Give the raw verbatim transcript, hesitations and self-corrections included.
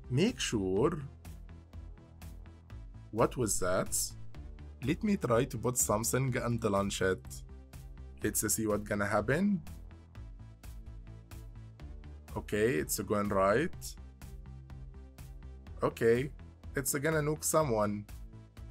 Make sure. What was that? Let me try to put something and launch it. Let's see what's gonna happen. Okay, it's going right. Okay, it's gonna nuke someone.